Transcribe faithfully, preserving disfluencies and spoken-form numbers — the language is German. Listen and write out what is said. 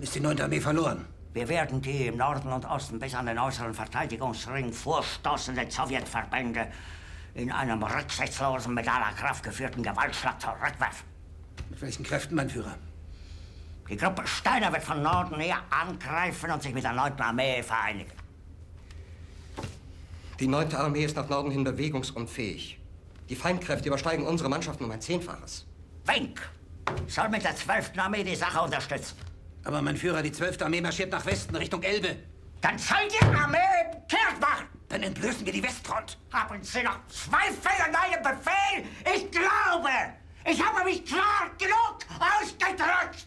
Ist die neunte Armee verloren? Wir werden die im Norden und Osten bis an den äußeren Verteidigungsring vorstoßenden Sowjetverbände in einem rücksichtslosen, mit aller Kraft geführten Gewaltschlag zurückwerfen. Mit welchen Kräften, mein Führer? Die Gruppe Steiner wird von Norden her angreifen und sich mit der neunten Armee vereinigen. Die neunte Armee ist nach Norden hin bewegungsunfähig. Die Feindkräfte übersteigen unsere Mannschaften um ein Zehnfaches. Wenk soll mit der zwölften Armee die Sache unterstützen. Aber, mein Führer, die zwölfte Armee marschiert nach Westen, Richtung Elbe. Dann soll die Armee kehrt machen. Dann entblößen wir die Westfront. Haben Sie noch Zweifel an meinem Befehl? Ich glaube, ich habe mich klar genug ausgedrückt.